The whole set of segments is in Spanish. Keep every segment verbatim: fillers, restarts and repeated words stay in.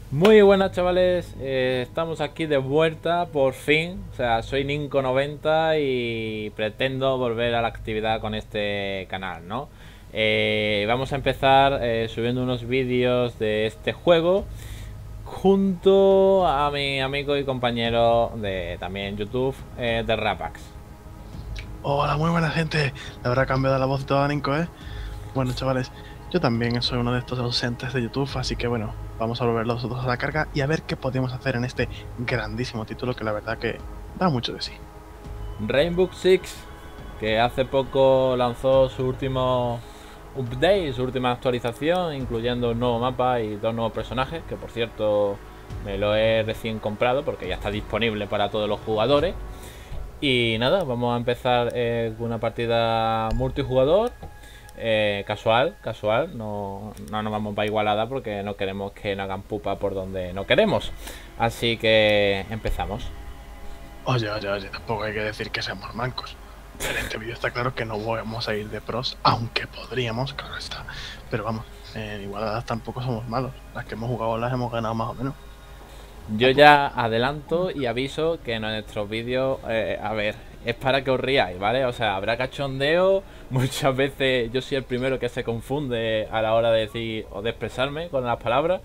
Muy buenas chavales, eh, estamos aquí de vuelta por fin. O sea, soy Ninco noventa y pretendo volver a la actividad con este canal, ¿no? Eh, vamos a empezar eh, subiendo unos vídeos de este juego junto a mi amigo y compañero de también YouTube, eh, de Rapax. Hola, muy buena gente. Le habrá cambiado la voz y todo, Nico, ¿eh? Bueno, chavales, yo también soy uno de estos ausentes de YouTube, así que bueno, vamos a volver los dos a la carga y a ver qué podemos hacer en este grandísimo título que la verdad que da mucho de sí. Rainbow Six, que hace poco lanzó su último update, su última actualización, incluyendo un nuevo mapa y dos nuevos personajes, que por cierto me lo he recién comprado porque ya está disponible para todos los jugadores. Y nada, vamos a empezar eh, con una partida multijugador, eh, casual, casual, no, no nos vamos para igualada porque no queremos que nos hagan pupa por donde no queremos. Así que empezamos. Oye, oye, oye, tampoco hay que decir que seamos mancos. En este vídeo está claro que no vamos a ir de pros, aunque podríamos, claro está. Pero vamos, en igualadas tampoco somos malos. Las que hemos jugado las hemos ganado más o menos. Yo ya adelanto y aviso que en nuestros vídeos, eh, a ver, es para que os riáis, ¿vale? O sea, habrá cachondeo, muchas veces yo soy el primero que se confunde a la hora de decir o de expresarme con las palabras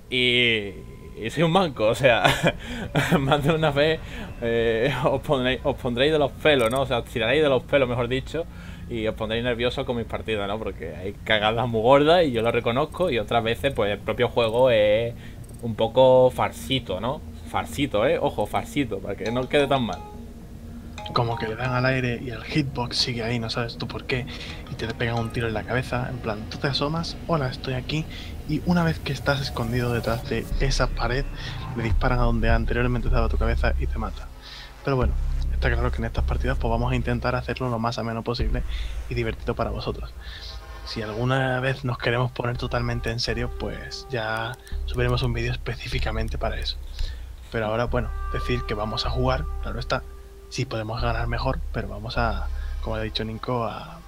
y, y soy un manco, o sea, más de una vez eh, os, pondréis, os pondréis de los pelos, ¿no? O sea, os tiraréis de los pelos, mejor dicho, y os pondréis nerviosos con mis partidas, ¿no? Porque hay cagadas muy gordas y yo lo reconozco y otras veces pues el propio juego es un poco farsito, ¿no? Farsito, ¿eh? Ojo, farsito, para que no quede tan mal. Como que le dan al aire y el hitbox sigue ahí, no sabes tú por qué, y te pegan un tiro en la cabeza, en plan, tú te asomas, hola, estoy aquí, y una vez que estás escondido detrás de esa pared, le disparan a donde anteriormente estaba tu cabeza y te mata. Pero bueno, está claro que en estas partidas pues vamos a intentar hacerlo lo más ameno posible y divertido para vosotros. Si alguna vez nos queremos poner totalmente en serio, pues ya subiremos un vídeo específicamente para eso. Pero ahora, bueno, decir que vamos a jugar, claro está, sí podemos ganar mejor, pero vamos a, como ha dicho Ninko, a,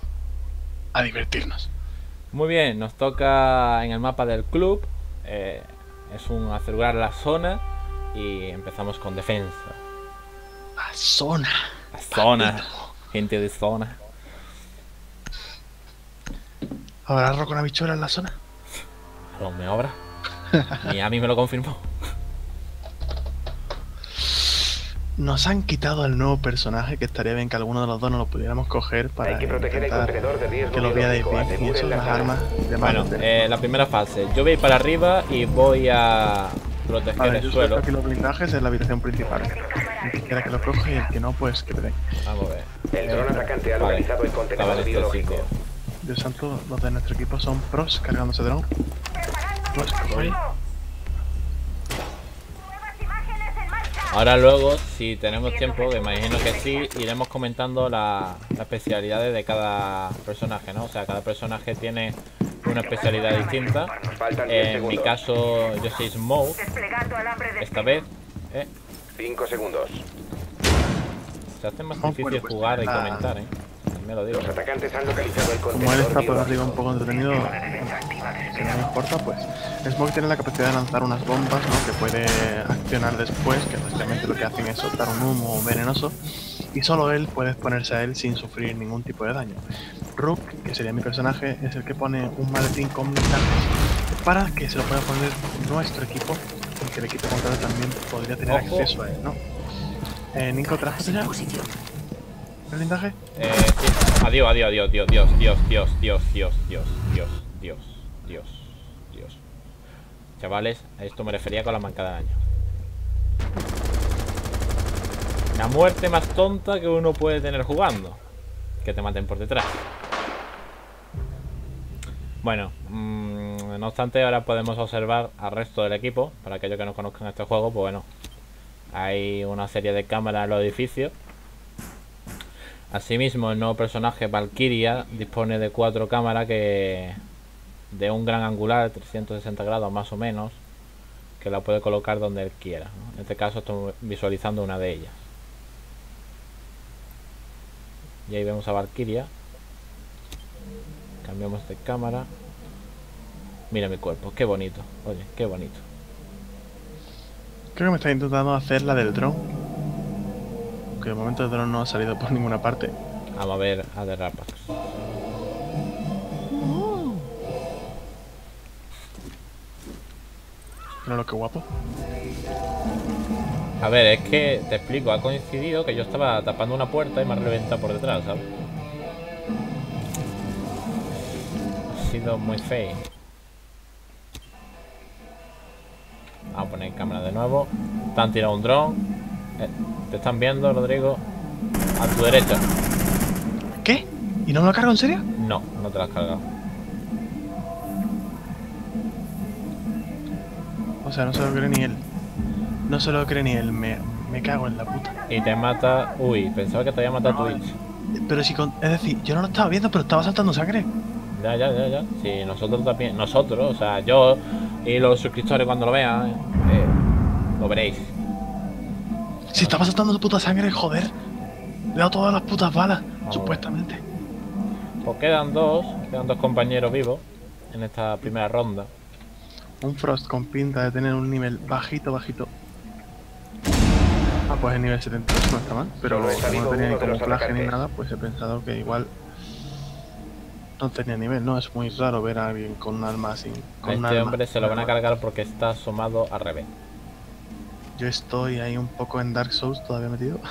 a divertirnos. Muy bien, nos toca en el mapa del club. Eh, es un asegurar la zona y empezamos con defensa. A zona, La zona, papito. gente de zona. ¿Habrá arroz con habichuela en la zona? A lo me obra. Ni a mí me lo confirmó. Nos han quitado el nuevo personaje, que estaría bien que alguno de los dos nos lo pudiéramos coger para Hay que proteger el intentar contenedor de riesgo que lo veáis biológico. bien y eso, Aseguren la las zona. armas y demás. Bueno, eh, la primera fase. Yo voy para arriba y voy a proteger Vale, el yo suelo. suelto aquí los blindajes en la habitación principal. El que quiera que lo coja y el que no, pues que te den. Vamos a ver. El dron atacante ha Vale, localizado el estaba contenedor en este biológico. sitio. Dios santo, los de nuestro equipo son pros cargándose dron. Pues cojones. Ahora luego, si tenemos tiempo, que imagino que sí, iremos comentando la- las especialidades de cada personaje, ¿no? O sea, cada personaje tiene una especialidad distinta. Faltan diez En mi segundos. caso, yo soy Smoke, esta vez. ¿eh? cinco segundos. Se hace más Oh, difícil bueno, pues jugar y la- comentar, ¿eh? Me lo digo. Los atacantes han localizado el Como él contenedor está por arriba biológico. un poco entretenido, si no me importa, pues Smoke tiene la capacidad de lanzar unas bombas, ¿no? Que puede accionar después, que básicamente lo que hacen es soltar un humo venenoso, y solo él puede exponerse a él sin sufrir ningún tipo de daño. Rook, que sería mi personaje, es el que pone un maletín con blindajes para que se lo pueda poner nuestro equipo, y que el equipo contrario también podría tener Ojo. acceso a él, ¿no? Eh, Ninko, ¿trajes ya el blindaje? Eh, sí. Adiós, adiós, adiós, Dios, Dios, Dios, Dios, Dios, Dios, Dios, Dios, Dios, Dios, Dios. Chavales, a esto me refería con la mancada de año. La muerte más tonta que uno puede tener jugando. Que te maten por detrás. Bueno, mmm, no obstante, ahora podemos observar al resto del equipo. Para aquellos que no conozcan este juego, pues bueno, hay una serie de cámaras en los edificios. Asimismo, el nuevo personaje Valkyria dispone de cuatro cámaras que de un gran angular, trescientos sesenta grados más o menos, que la puede colocar donde él quiera, ¿no? En este caso estoy visualizando una de ellas. Y ahí vemos a Valkyria. Cambiamos de cámara. Mira mi cuerpo, qué bonito. Oye, qué bonito. Creo que me está intentando hacer la del dron. Que de momento el dron no ha salido por ninguna parte. Vamos a ver a The Rapax. Pero lo que guapo. A ver, es que te explico, ha coincidido que yo estaba tapando una puerta y me ha reventado por detrás, ¿sabes? Ha sido muy feo. Vamos a poner cámara de nuevo. Te han tirado un dron. Eh, ¿Te están viendo, Rodrigo? A tu derecha. ¿Qué? ¿Y no me lo cargo en serio? No, no te lo has cargado. O sea, no se lo cree ni él. No se lo cree ni él. Me, me cago en la puta. Y te mata... Uy, pensaba que te había matado Twitch. Pero si con... Es decir, yo no lo estaba viendo, pero estaba saltando sangre. Ya, ya, ya, ya. Sí, nosotros también. Nosotros, o sea, yo y los suscriptores cuando lo vean, eh, lo veréis. Si estaba saltando su puta sangre, joder. Le he dado todas las putas balas, Vamos. supuestamente. Pues quedan dos, quedan dos compañeros vivos en esta primera ronda. Un Frost con pinta de tener un nivel bajito, bajito. Ah, pues el nivel setenta y ocho no está mal. Pero Solo está como vivo no tenía ni uno de los camuflaje ni atacantes. nada, pues he pensado que igual no tenía nivel, ¿no? Es muy raro ver a alguien con un arma así. Con A un este arma. hombre se lo van a cargar porque está asomado al revés. Yo estoy ahí un poco en Dark Souls todavía metido.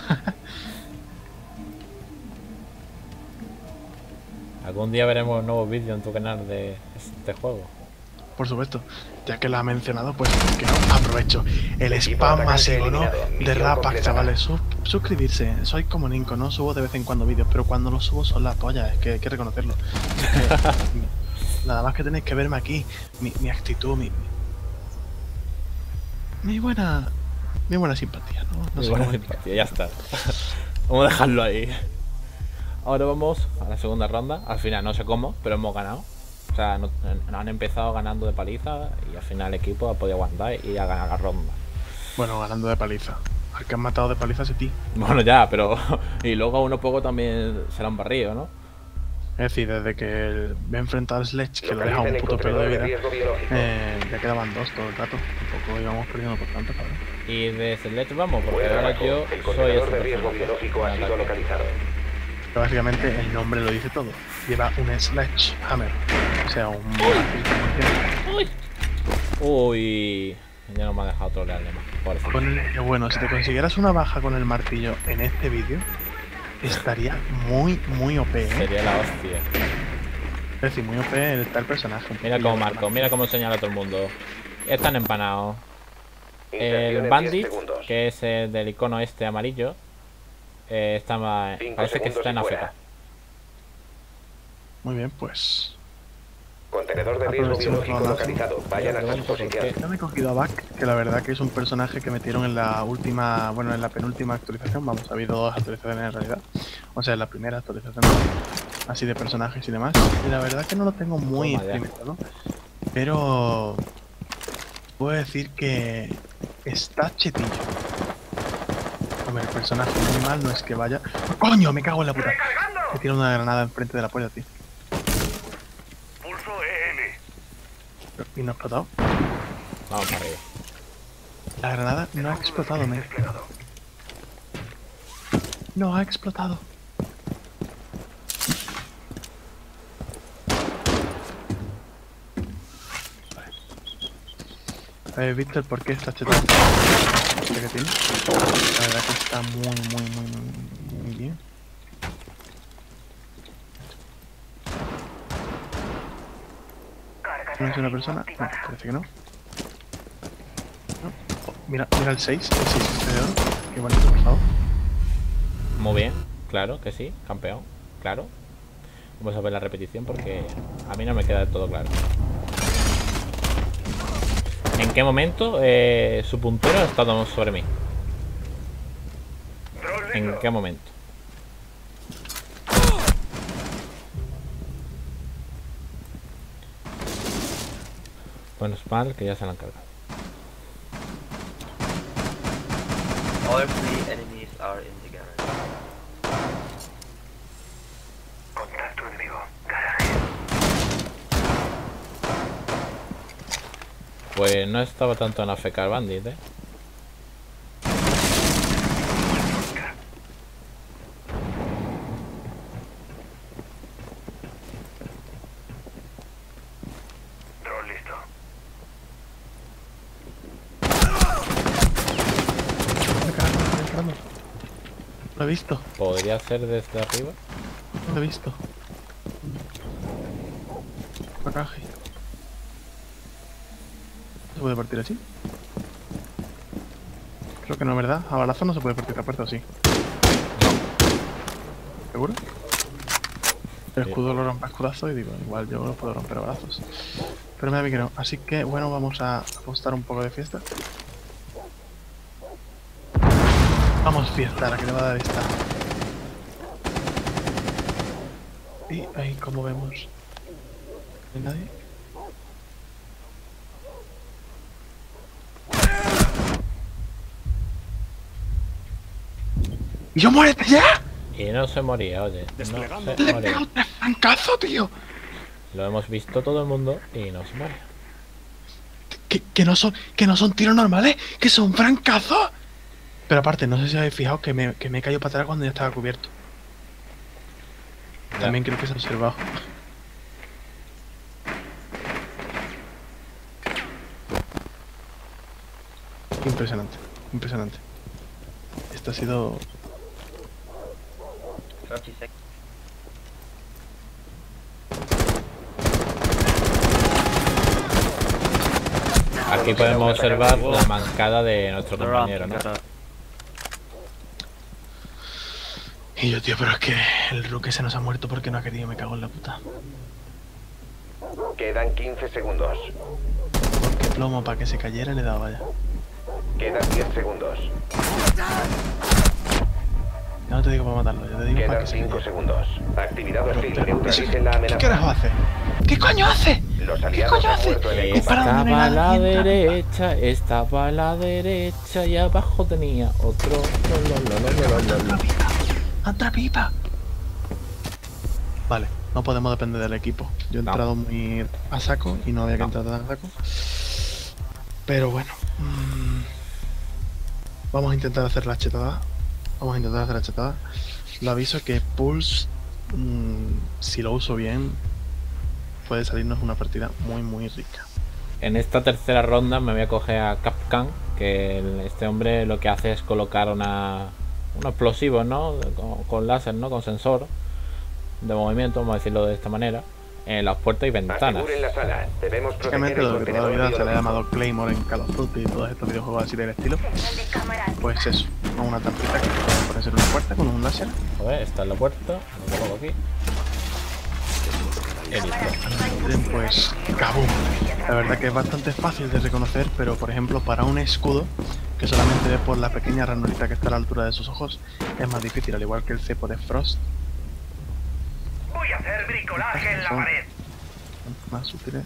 Algún día veremos nuevos vídeos en tu canal de este juego. Por supuesto, ya que lo ha mencionado, pues ¿por qué no? Aprovecho el Equipo spam atacante masivo, ¿no? eliminado. De Misión Rapax, completada. chavales. Sub- suscribirse. Soy como Ninco, ¿no? Subo de vez en cuando vídeos, pero cuando los subo son la polla, es que hay que reconocerlo. Es que, nada más que tenéis que verme aquí, mi, mi actitud, mi, mi buena, mi buena simpatía, ¿no? No Muy sé buena cómo- simpatía, ya está. Vamos a dejarlo ahí. Ahora vamos a la segunda ronda. Al final no sé cómo, pero hemos ganado. O sea, no, no han empezado ganando de paliza y al final el equipo ha podido aguantar y ha ganado la ronda. Bueno, ganando de paliza. Al que han matado de paliza es a ti. Bueno, ya, pero... Y luego a uno poco también será un barrio, ¿no? Es decir, desde que el- me he enfrentado al Sledge, que lo deja Localicen un el puto pelo de contenedor de vida, riesgo biológico. eh, ya quedaban dos todo el rato. Tampoco íbamos perdiendo por tanto, cabrón. Y de Select vamos, porque Buen ahora trabajo. yo El soy contenedor ese de riesgo personaje. biológico ha sido Ataque. localizado. Pero básicamente el nombre lo dice todo. Lleva un Sledgehammer. O sea, un martillo. Uy. Uy. Ya no me ha dejado trolearle más. Pobrecito. Con el- que bueno, si te consiguieras una baja con el martillo en este vídeo, estaría muy, muy O P, ¿eh? Sería la hostia. Es decir, muy O P está el personaje. Mira cómo marco, mira cómo señala a todo el mundo. Están empanados. Inserción en El diez Bandit, segundos. que es el del icono este amarillo, eh, está más, Cinco parece que segundos está en y fuera. África. Muy bien, pues. Contenedor de riesgo Aprovechemos biológico la localizado. Vayan a su Pregunto por posición. qué. Ya me he cogido a Buck, que la verdad que es un personaje que metieron en la última, bueno, en la penúltima actualización. Vamos, ha habido dos actualizaciones en realidad. O sea, en la primera actualización así de personajes y demás. Y la verdad que no lo tengo muy Toma ya. exprimido, ¿no? Pero puedo decir que está chetillo. Hombre, el personaje muy mal no es que vaya. ¡Coño! Me cago en la puta. Me tiro una granada enfrente de la polla, tío. Pulso E M. Y no ha explotado. Vamos para arriba. La granada no ha explotado, me. No ha explotado. ¿Habéis visto el por qué está chetado? ¿Qué que tiene? La verdad que está muy, muy, muy, muy, muy bien. ¿No es una persona? No, parece que no. No. Oh, mira, mira el seis, el seis este de oro. Qué bonito, por favor. Muy bien, claro que sí, campeón, claro. Vamos a ver la repetición porque a mí no me queda del todo claro. ¿En qué momento eh, su puntero ha estado sobre mí? ¿En qué momento? Bueno, es mal que ya se la han cargado. All three enemies are in the garage. Contacto enemigo. Pues no estaba tanto en A F K el Bandit, ¿eh? Lo he visto, Podría ser desde arriba. lo he visto. Coraje. ¿Se puede partir así? Creo que no, ¿verdad? A balazo no se puede partir la puerta, ¿o sí? ¿Seguro? El Sí. escudo lo rompe a escudazo y digo, igual yo lo puedo romper a balazos. Pero me da a mí que no. Así que, bueno, vamos a apostar un poco de fiesta. Vamos, fiesta, la que le va a dar esta. Y ahí, como vemos. ¿No hay nadie? ¡Y yo muérete ya! Y no se moría, oye. No se ¡Le he moría. pegado tres francazos, tío! Lo hemos visto todo el mundo y no se muere. Que, que no son, que no son tiros normales, que son francazos. Pero aparte, no sé si habéis fijado que me, que me he caído para atrás cuando ya estaba cubierto. Ya. También creo que se ha observado. Impresionante, impresionante. Esto ha sido... thirty seconds. Aquí podemos observar la mancada de nuestro The compañero, ramp, ¿no? gotta- Y yo, tío, pero es que el Rook se nos ha muerto porque no ha querido, me cago en la puta. Quedan quince segundos. Porque plomo para que se cayera le daba ya. Quedan diez segundos. Ya no te digo para matarlo, yo te digo para Quedan que se cinco cayera. segundos. Actividad hostil. Pero, Neutralicen la ¿Qué amenaza. carajo hace? ¿Qué coño hace? Los ¿Qué aliados coño han hace? muerto en el combate. Dispara donde no Estaba a hay la nadie, entra. derecha, estaba a la derecha y abajo tenía otro. Lo, lo, lo, lo, lo, lo, lo. ¡Anda pipa! Vale, no podemos depender del equipo. Yo he No. entrado muy a saco y no había que No. entrar tan a saco. Pero bueno. mm, Vamos a intentar hacer la chetada. Vamos a intentar hacer la chetada. Lo aviso que Pulse, mm, si lo uso bien, puede salirnos una partida muy muy rica. En esta tercera ronda me voy a coger a Capcan, que el- este hombre lo que hace es colocar una, unos explosivos, ¿no? Con, con láser, ¿no? Con sensor de movimiento, vamos a decirlo de esta manera, en las puertas y ventanas. Aseguren la sala. Debemos proteger Básicamente el lo que toda la contenedor vida se le ha biológico. llamado Claymore en Call of Duty y todos estos videojuegos así del estilo. Pues eso, con una trampita que puede ser una puerta con un láser. Joder, esta es la puerta, lo coloco aquí. Y listo. Entren, pues ¡kabum! La verdad que es bastante fácil de reconocer, pero por ejemplo para un escudo que solamente ve por la pequeña ranurita que está a la altura de sus ojos es más difícil, al igual que el cepo de Frost. Voy a hacer bricolaje en la Son pared. más útiles.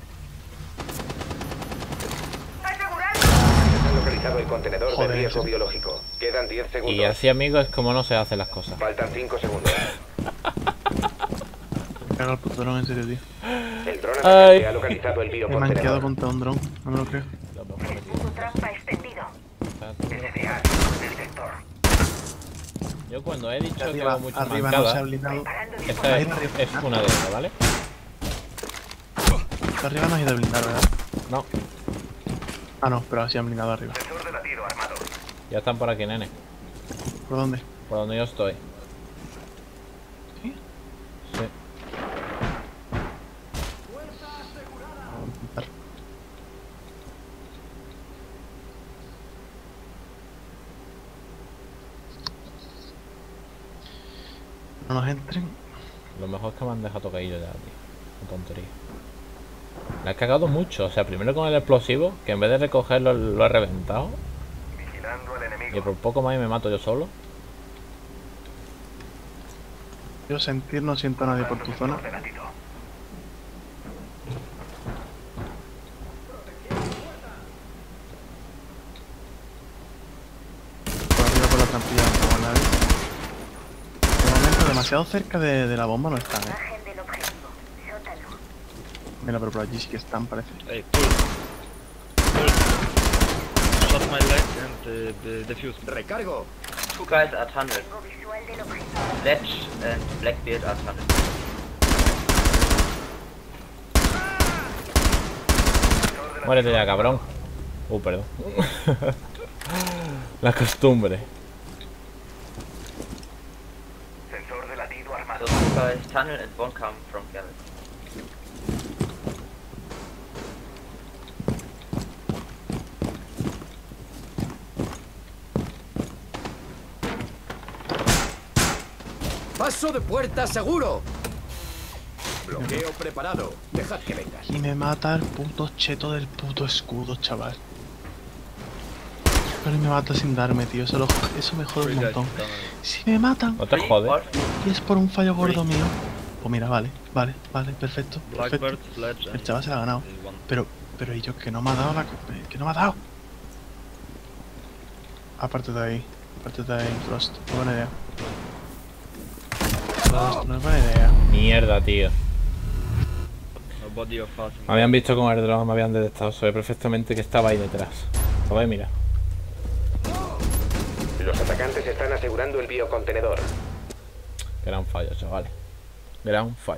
Han localizado el contenedor Joder, de riesgo sí. biológico. Quedan diez segundos. Y así, amigos, es como no se hacen las cosas. Faltan cinco segundos. Me cago el puto dron, en serio, tío. El dron Ay. atacante ha localizado el Me he manqueado biocontenedor. contra un dron, no me lo creo. Trampa extendido. Desviar del sector. Yo cuando he dicho que Arriba, hago muchas arriba no se ha mancadas, blindado. esta es, es una de ellas, ¿vale? Arriba no has ido a blindar, ¿verdad? No, Ah, no, pero así han blindado arriba. Sensor de latido armado. ya están por aquí, nene. ¿Por dónde? Por donde yo estoy. ¿Sí? Sí. Vamos a intentar. No nos entren. Lo mejor es que me han dejado tocaillo ya, tío. Qué tontería. La he cagado mucho. O sea, primero con el explosivo, que en vez de recogerlo lo he reventado. Vigilando al Y enemigo. por poco más y me mato yo solo. Yo sentir no siento a nadie por tu zona. De latido. Por arriba por la trampilla no tengo a nadie. De momento demasiado cerca de, de la bomba no están, eh. Mira, pero por allí sí que están, parece. Hey, pull. Pull. Shot my leg and uh, the defuse. Recargo. Two guys are tunnel. Ledge and Blackbeard are tunnel. Muérete ya, cabrón. Uh, perdón. La costumbre. by tunnel and won't come from garage. ¡Paso de puerta seguro! Bloqueo preparado. Dejad que venga. Y me mata el puto cheto del puto escudo, chaval. Pero me mata sin darme, tío. Eso, lo, eso me jode un montón. Si me matan No te jodes. y es por un fallo gordo mío, pues mira, vale, vale, vale, perfecto. perfecto. Blackbird, Sledge, El chaval se la ha ganado. and one. Pero, pero y yo que no me ha dado la... que no me ha dado. Aparte de ahí, aparte de ahí, Frost. No buena idea. Frost, no es buena idea. Mierda, tío. A body of us. Me habían visto con el dron, me habían detectado. Sabía perfectamente que estaba ahí detrás. Lo ves, mira. Los atacantes están asegurando el biocontenedor. Gran fallo, chavales. Gran fallo.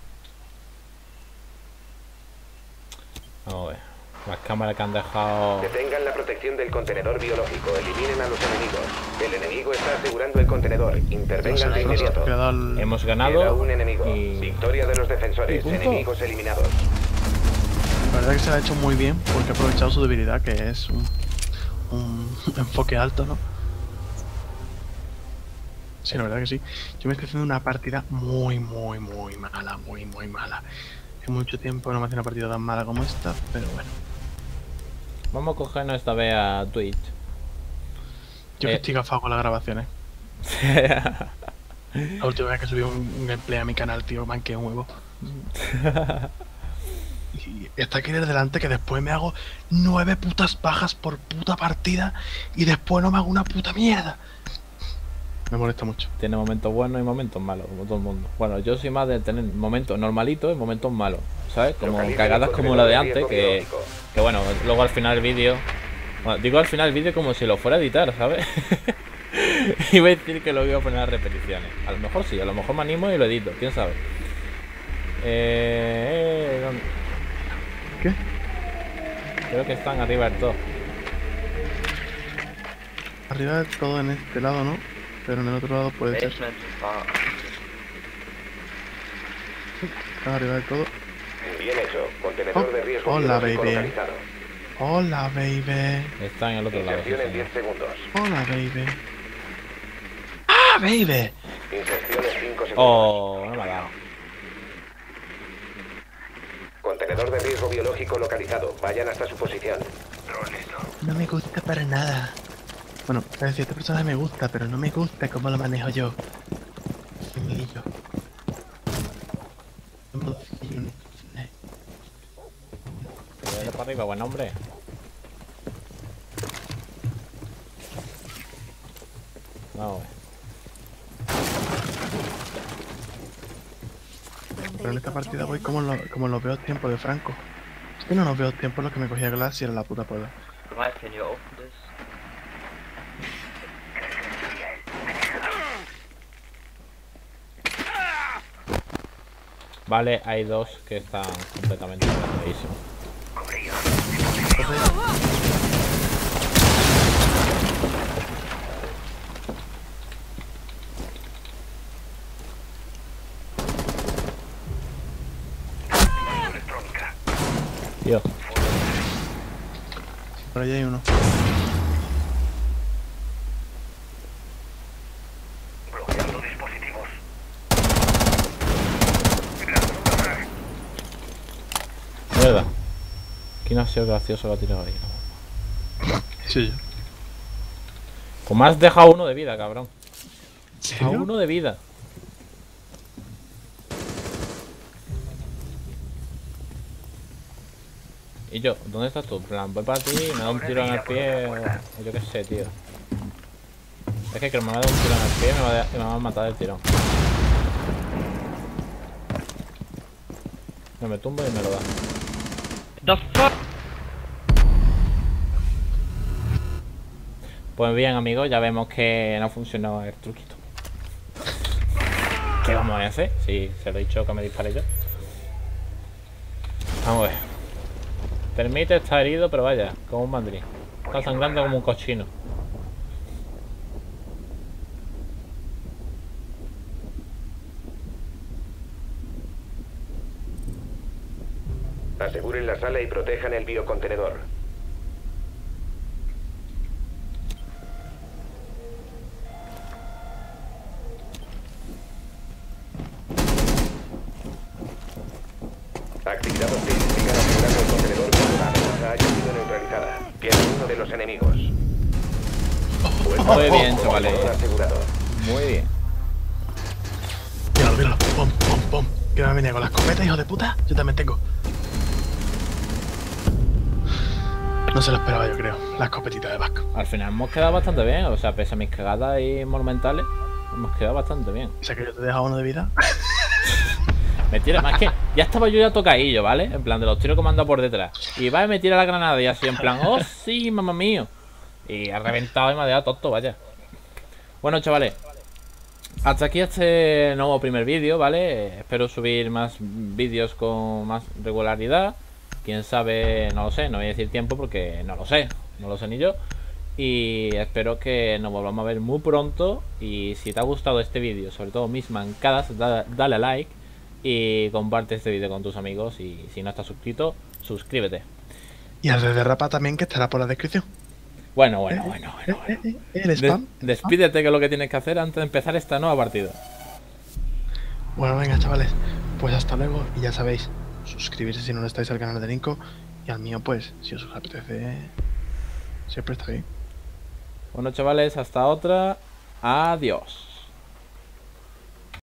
Vamos a ver. Las cámaras que han dejado. Detengan la protección del contenedor biológico. Eliminen a los enemigos. El enemigo está asegurando el contenedor. Intervengan de inmediato. Que le ha dado el- Hemos Queda ganado. un enemigo. Y... Victoria de los defensores. ¿Y punto? Enemigos eliminados. La verdad que se la ha hecho muy bien porque ha aprovechado su debilidad, que es un, un enfoque alto, ¿no? Sí, la verdad que sí. Yo me estoy haciendo una partida muy, muy, muy mala, muy, muy mala. Hace mucho tiempo no me hacía una partida tan mala como esta, pero bueno. Vamos a cogernos esta vez a Twitch. Yo Eh. que estoy gafado con las grabaciones. La última vez que subí un, un gameplay a mi canal, tío, manqué un huevo. Y está aquí desde delante que después me hago nueve putas bajas por puta partida y después no me hago una puta mierda. Me molesta mucho. Tiene momentos buenos y momentos malos, como todo el mundo. Bueno, yo soy más de tener momentos normalitos y momentos malos, ¿sabes? Como Localicen cagadas el como la de contenedor antes, de que, riesgo biológico. que bueno, luego al final el vídeo... Bueno, digo al final el vídeo como si lo fuera a editar, ¿sabes? Iba a decir que lo iba a poner a repeticiones. A lo mejor sí, a lo mejor me animo y lo edito, quién sabe. Eh... ¿dónde? ¿Qué? Creo que están arriba del todo. Arriba del todo en este lado, ¿no? Pero en el otro lado puede ser. Basement far. Están arriba del todo. Bien hecho. Contenedor de riesgo Hola, biológico baby. localizado. Hola, baby. Está en el otro lado. sí, Inserción en señor. diez segundos. Hola, baby. ¡Ah, baby! Inserción en cinco segundos. Oh, no me ha dado. Contenedor de riesgo biológico localizado. Vayan hasta su posición. No me gusta para nada. Bueno, es decir, esta persona me gusta, pero no me gusta cómo lo manejo yo. Emilio. Vete para arriba, buen hombre. Vamos a ver. Pero en esta partida voy como en, lo- como en los peores tiempos de Franco. Es que no en los peores tiempos los que me cogía Glass y era la puta polla. Right, can you open this? Vale, hay dos que están completamente bloqueadísimos. Tío, Por allá hay uno. Bloqueando dispositivos. mierda. ¿Quién ha sido gracioso que ha tirado ahí? Sí, yo. Pues me has dejado uno de vida, cabrón. A ¿Serio? uno de vida. Y yo, ¿dónde estás tú? En plan, voy para ti, me da un tiro en el pie o, o yo qué sé, tío. Es que creo que me va a dar un tiro en el pie y me va a, y me va a matar el tirón. No, me tumbo y me lo da. The fuck? Pues bien, amigos, ya vemos que no funcionó el truquito. ¿Qué vamos a hacer? Si se lo he dicho que me dispare yo. Vamos a ver. Permite estar herido, pero vaya, como un mandrín. Está sangrando como un cochino. Aseguren la sala y protejan el biocontenedor. Actividad hostil. Sigan asegurando el contenedor cuando la amenaza haya sido neutralizada. Tiene uno de los enemigos. Muy bien, chavales. Asegurado. Muy bien. Míralo, míralo. Pum, pum, pum. Que me venía con la escopeta, hijo de puta. Yo también tengo. No se lo esperaba, yo creo. La escopetita de Vasco. Al final hemos quedado bastante bien. O sea, pese a mis cagadas y monumentales, hemos quedado bastante bien. O sea que yo te he dejado uno de vida. Mentira, más que ya estaba yo ya tocadillo, ¿vale? En plan, de los tiros que me han dado por detrás. Y va y me tira la granada y así, en plan, oh sí, mamá mío. Y ha reventado y me ha dejado tonto, vaya. Bueno, chavales, hasta aquí este nuevo primer vídeo, ¿vale? Espero subir más vídeos con más regularidad. Quién sabe, no lo sé, no voy a decir tiempo porque no lo sé, no lo sé ni yo. Y espero que nos volvamos a ver muy pronto. Y si te ha gustado este vídeo, sobre todo mis mancadas, da, dale a like. Y comparte este vídeo con tus amigos. Y si no estás suscrito, suscríbete. Y al de Rapa también, que estará por la descripción. Bueno, bueno, bueno, bueno, bueno. Eh, eh, el spam. Des- despídete, que es lo que tienes que hacer antes de empezar esta nueva partida. Bueno, venga, chavales. Pues hasta luego. Y ya sabéis, suscribirse si no lo estáis al canal de Nico. Y al mío, pues, si os apetece, siempre está bien. Bueno, chavales, hasta otra. Adiós.